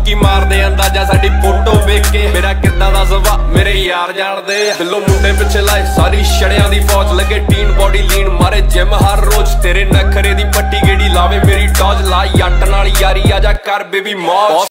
बाकी मार दे अंदाजा साडी फोटो वेख के मेरा किद्दां दा सुभा मेरे यार जानदे दिलों मुंडे पिछे लाए सारी छड़ियां दी फौज लगे टीन बॉडी लीन मारे जिम हर रोज तेरे नखरे दी पट्टी गेड़ी लावे मेरी टॉज ला जट नाल यारी आजा कर बेबी मौज।